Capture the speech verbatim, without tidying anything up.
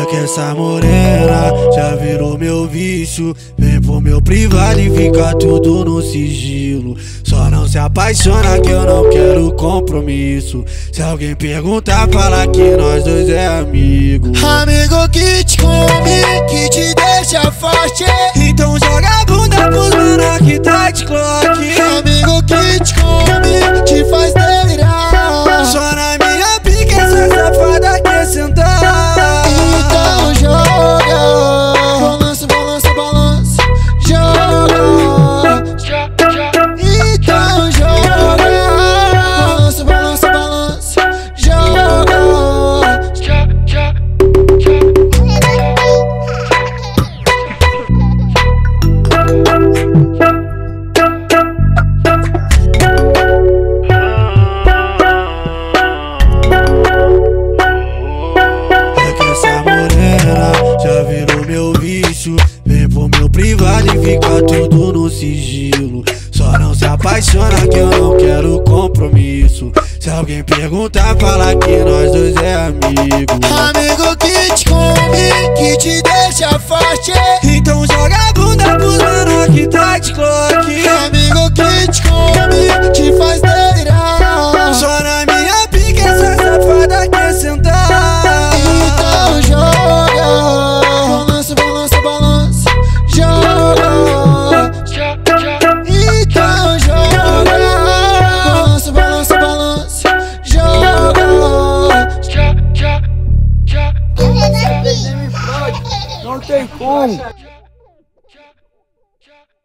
que essa morena já virou meu vício. Vem pro meu privado e fica tudo no sigilo. Só não se apaixona que eu não quero compromisso. Se alguém perguntar, fala que nós dois é amigo. Amigo que te come, que te deixa forte. Então joga a bunda pros menor que tá de clock. Amigo que te come, te faz delirar. Só na minha pica essa safada quer sentar. Então joga, balança, balança, balança. Joga, então joga, balança, balança, balança. Joga. Já virou meu vício. Vem pro meu privado e fica tudo no sigilo. Só não se apaixona que eu não quero compromisso. Se alguém perguntar, fala que nós dois é amigo. Amigo que te come, que te deixa forte. Então joga a bunda pros menor que tá de clock. Amigo que te come, te faz delirar. Só na minha pica essa safada quer sentar. Então joga, balança, balança, balança. Joga, então joga, balança, balança, balança. Joga. Não tem como.